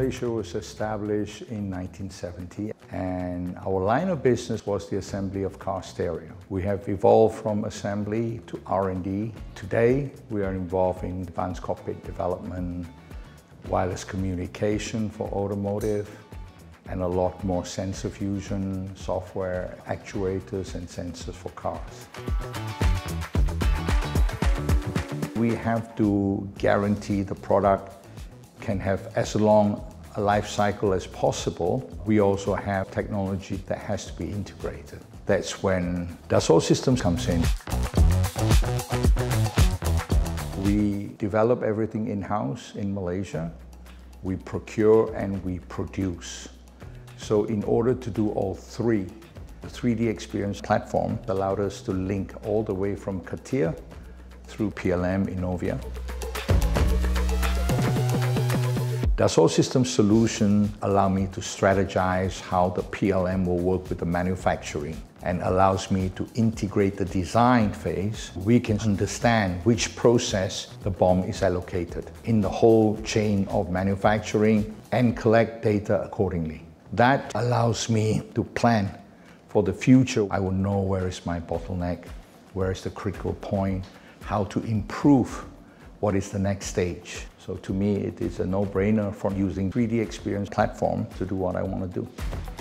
Malaysia was established in 1970, and our line of business was the assembly of car stereo. We have evolved from assembly to R&D. Today, we are involved in advanced cockpit development, wireless communication for automotive, and a lot more sensor fusion, software, actuators, and sensors for cars. We have to guarantee the product can have as long a life cycle as possible. We also have technology that has to be integrated. That's when Dassault Systèmes comes in. We develop everything in-house in Malaysia. We procure and we produce. So in order to do all three, the 3D experience platform allowed us to link all the way from CATIA through PLM Innovia. Dassault Systèmes solution allow me to strategize how the PLM will work with the manufacturing and allows me to integrate the design phase. We can understand which process the BOM is allocated in the whole chain of manufacturing and collect data accordingly. That allows me to plan for the future. I will know where is my bottleneck, where is the critical point, how to improve, what is the next stage. So to me, it is a no-brainer for using 3D experience platform to do what I want to do.